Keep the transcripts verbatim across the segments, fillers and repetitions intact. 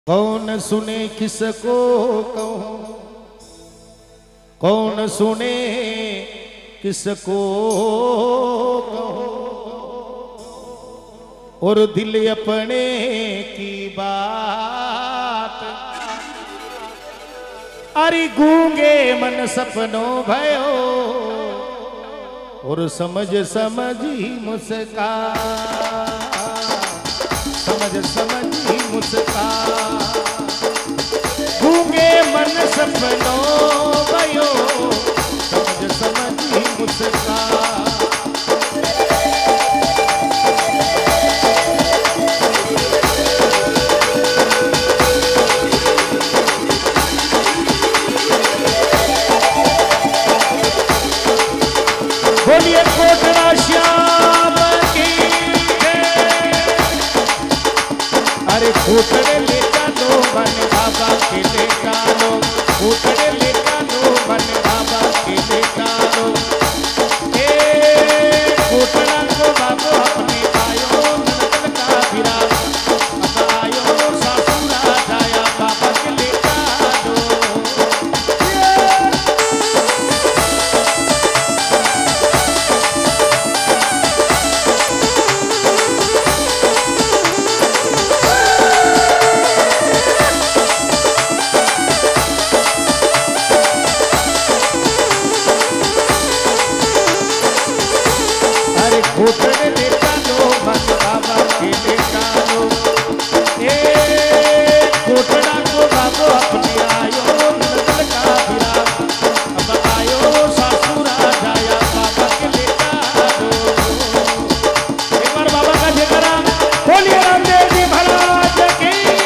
कौन सुने किसको कहूं, कौन सुने किसको कहूं, और दिल अपने की बात। अरे गूंगे मन सपनों भयो, और समझ समझी मुस्का, समझ समझी मुस्का। गूंगे मन सपनों भयो, समझ समझी मुस्का। बोलिए कोटड़ा श्याम की जय। अरे कोटड़े ले चलो बन बाबा के ले चलो, कोटड़े ले चलो बन बाबा के ले चलो। ए कोटड़ा को बाबू अपने आयो नंदन का बिरा, अब आयो सासुरा जाया बाबा के ले चलो। कोटड़े ले चलो बन बाबा के ले चलो। ए कोटड़ा को बाबू अपने आयो नंदन का बिरा, अब आयो सासुरा जाया बाबा के ले चलो। एक बार बाबा का जयकारा बोलिए रामदेव जी महाराज की।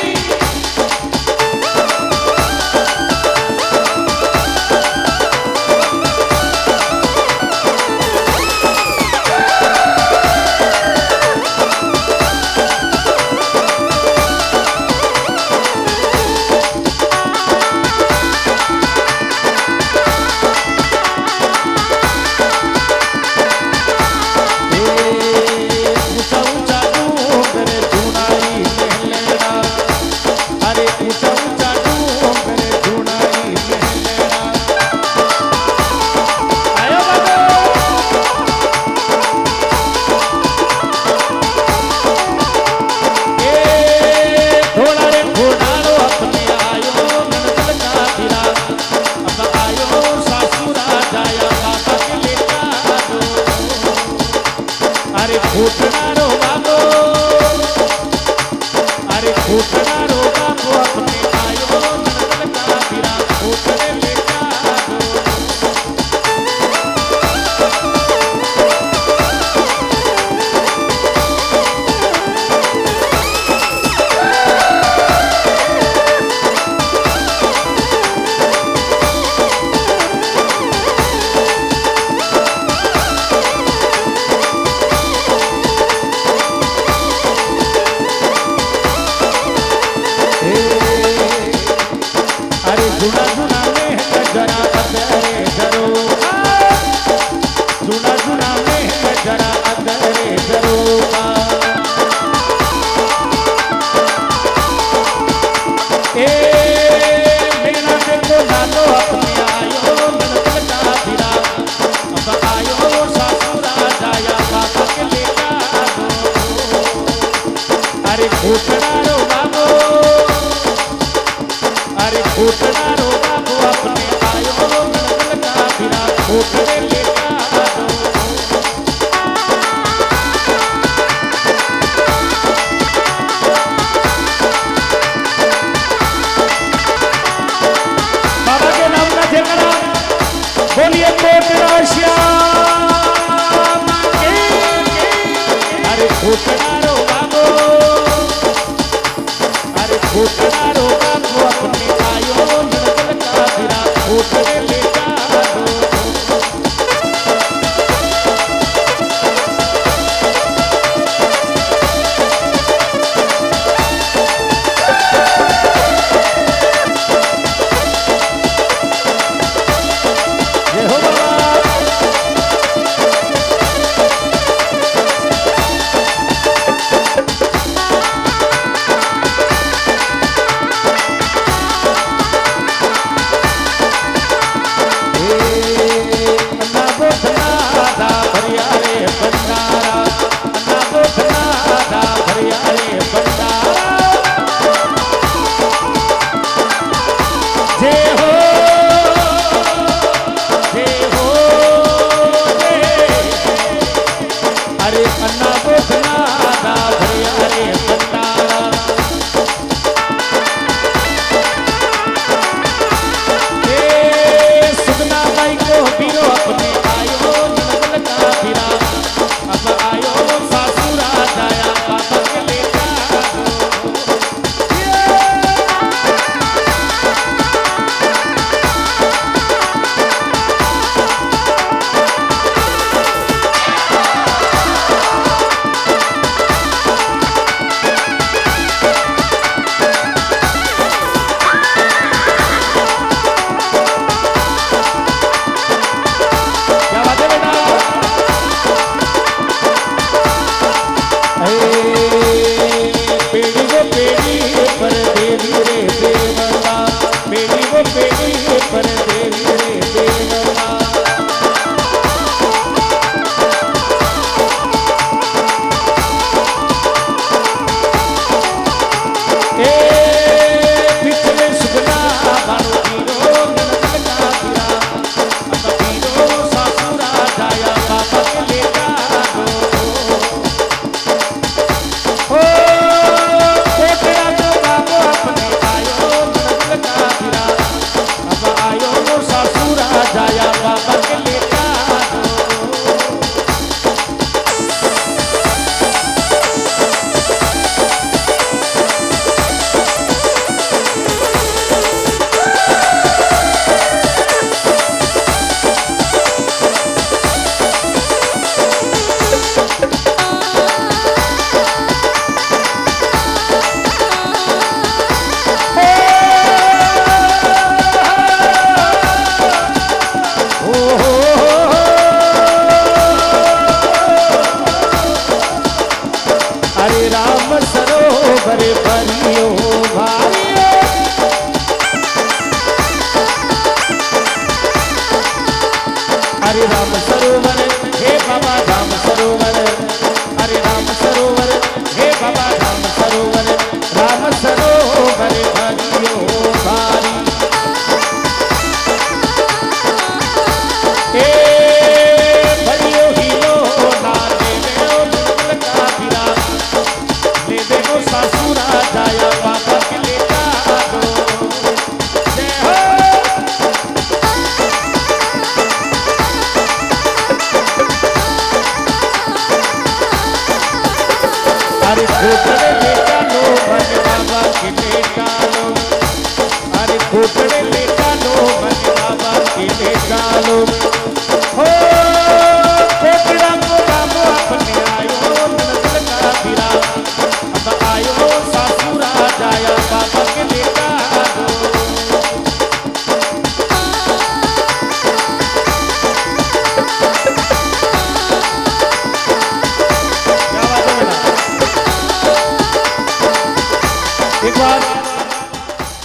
कोटड़ा रो बाबू, अरे कोटड़ा रो बाबू अपने आयो नंदन का बिरा, कोटड़े ले चलो। सुना सुना में जरा अदरे जरो, सुना सुना में जरा अदरे जरो। ए मेरा देखो लालो अपने आयो नंदन का बिरा, अब आयो सासुरा जाया बाबा के ले चलो। अरे कोटड़ा रो बाबू, अरे कोटड़ा रो बाबू अपने आयो नंदन का बिरा, कोटड़े ले चलो। बाबा के नाम का जयकारा बोलिए कोटड़ा श्याम की। अरे कोटड़ा रो बाबू, अरे कोटड़ा रो बाबू अपने आयो नंदन का बिरा, कोटड़े ले चलो। जय हो बाबा।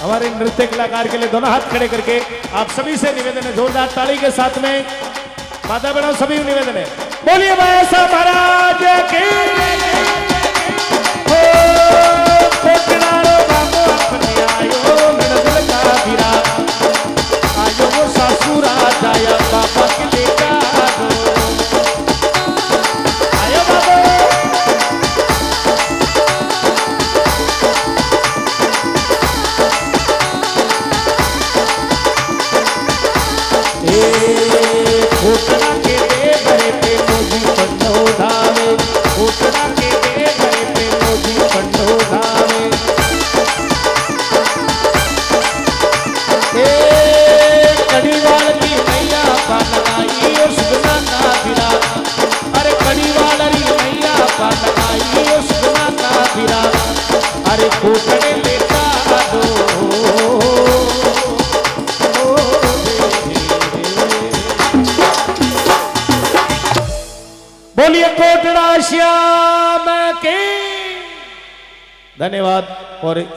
हमारे नृत्य कलाकार के लिए दोनों हाथ खड़े करके आप सभी से निवेदन है, जोरदार ताली के साथ में माता बहनों सभी निवेदन है, बोलिए बासा महाराज की हो। कोटड़ारो बाबू अपने आयो नंदल का वीरा, आयो वो सासुरा जाया बाबा के लेका दो, आयो बाबू कोटड़ा के दे भरे पे मोजी पंडो धावे, कोटड़ा के दे भरे पे मोजी पंडो धावे। ए कड़ीवाल की मैया पालनाई और सुगना का फिरा, अरे कड़ीवाल री मैया पालनाई और सुगना का फिरा, अरे कोटड़े लेता दो। बोलिए कोटड़ा श्याम के। धन्यवाद। और